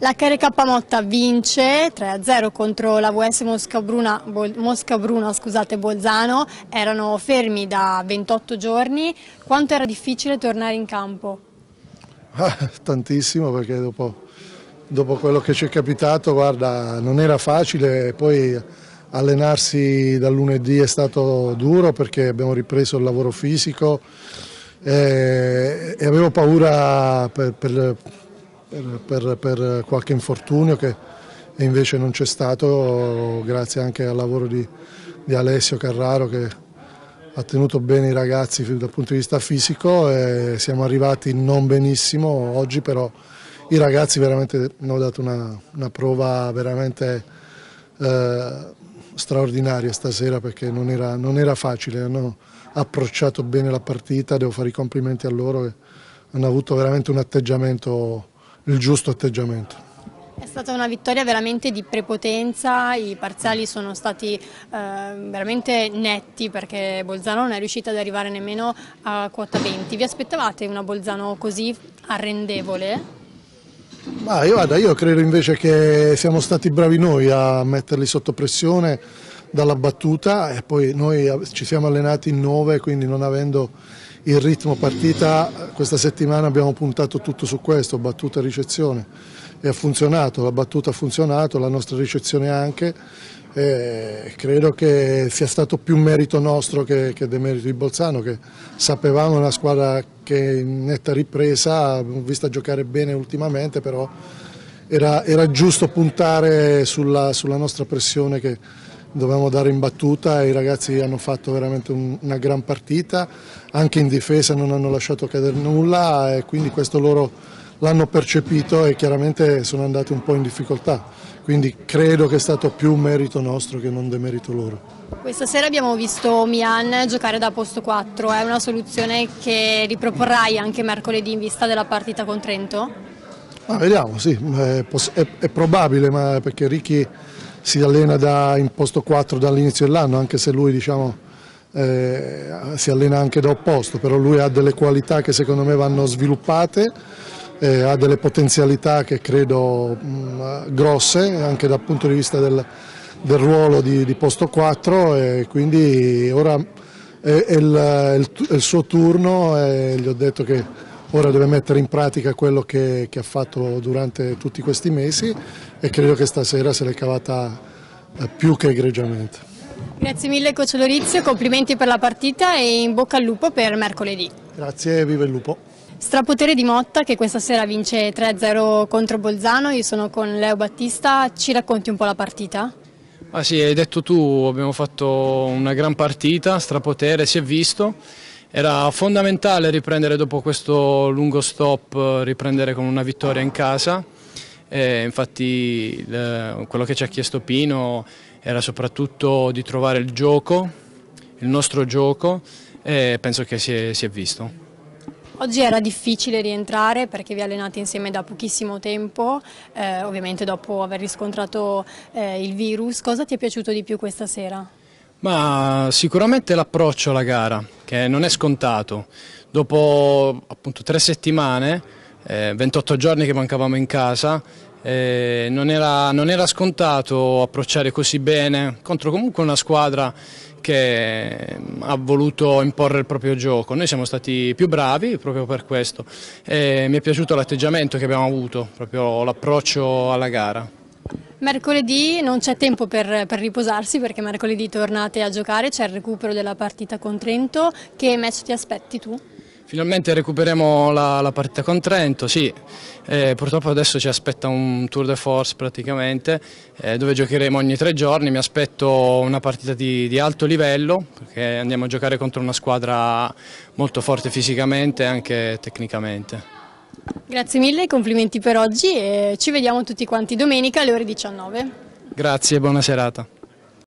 L'HRK Motta vince 3-0 contro la VS Mosca Bruna, Bolzano. Erano fermi da 28 giorni. Quanto era difficile tornare in campo? Tantissimo, perché dopo quello che ci è capitato, guarda, non era facile. Poi allenarsi dal lunedì è stato duro perché abbiamo ripreso il lavoro fisico e avevo paura per qualche infortunio che invece non c'è stato, grazie anche al lavoro di Alessio Carraro, che ha tenuto bene i ragazzi dal punto di vista fisico, e siamo arrivati non benissimo oggi, però i ragazzi veramente hanno dato una prova veramente straordinaria stasera, perché non era facile. Hanno approcciato bene la partita, devo fare i complimenti a loro, che hanno avuto veramente un atteggiamento, il giusto atteggiamento. È stata una vittoria veramente di prepotenza, i parziali sono stati veramente netti, perché Bolzano non è riuscita ad arrivare nemmeno a quota 20. Vi aspettavate una Bolzano così arrendevole? Io credo invece che siamo stati bravi noi a metterli sotto pressione dalla battuta, e poi noi ci siamo allenati in 9, quindi non avendo il ritmo partita, questa settimana abbiamo puntato tutto su questo, battuta e ricezione, e ha funzionato, la battuta ha funzionato, la nostra ricezione anche, e credo che sia stato più merito nostro che demerito di Bolzano, che sapevamo una squadra che in netta ripresa, abbiamo visto giocare bene ultimamente, però era giusto puntare sulla nostra pressione che dovevamo dare in battuta, e i ragazzi hanno fatto veramente una gran partita, anche in difesa non hanno lasciato cadere nulla, e quindi questo loro l'hanno percepito e chiaramente sono andati un po' in difficoltà, quindi credo che è stato più merito nostro che non demerito loro. Questa sera abbiamo visto Mian giocare da posto 4, è una soluzione che riproporrai anche mercoledì in vista della partita con Trento? Vediamo, sì, è probabile, ma perché Ricky si allena in posto 4 dall'inizio dell'anno, anche se lui si allena anche da opposto, però lui ha delle qualità che secondo me vanno sviluppate, ha delle potenzialità che credo grosse anche dal punto di vista del ruolo di posto 4, e quindi ora è il suo turno, e gli ho detto che ora deve mettere in pratica quello che ha fatto durante tutti questi mesi, e credo che stasera se l'è cavata più che egregiamente. Grazie mille coach Lorizio, complimenti per la partita e in bocca al lupo per mercoledì. Grazie, viva il lupo. Strapotere di Motta che questa sera vince 3-0 contro Bolzano. Io sono con Leo Battista, ci racconti un po' la partita? Sì, hai detto tu, abbiamo fatto una gran partita, strapotere, si è visto. Era fondamentale riprendere dopo questo lungo stop, riprendere con una vittoria in casa. Infatti quello che ci ha chiesto Pino era soprattutto di trovare il gioco, il nostro gioco, e penso che si è visto. Oggi era difficile rientrare perché vi allenate insieme da pochissimo tempo, ovviamente dopo aver riscontrato il virus. Cosa ti è piaciuto di più questa sera? Ma sicuramente l'approccio alla gara, che non è scontato. Dopo appunto 3 settimane, 28 giorni che mancavamo in casa, non era scontato approcciare così bene contro comunque una squadra che ha voluto imporre il proprio gioco. Noi siamo stati più bravi proprio per questo, e mi è piaciuto l'atteggiamento che abbiamo avuto, proprio l'approccio alla gara. Mercoledì non c'è tempo per riposarsi, perché mercoledì tornate a giocare, c'è il recupero della partita con Trento. Che match ti aspetti tu? Finalmente recuperiamo la partita con Trento, sì. Purtroppo adesso ci aspetta un tour de force praticamente, dove giocheremo ogni 3 giorni. Mi aspetto una partita di alto livello, perché andiamo a giocare contro una squadra molto forte fisicamente e anche tecnicamente. Grazie mille, complimenti per oggi, e ci vediamo tutti quanti domenica alle ore 19. Grazie e buona serata.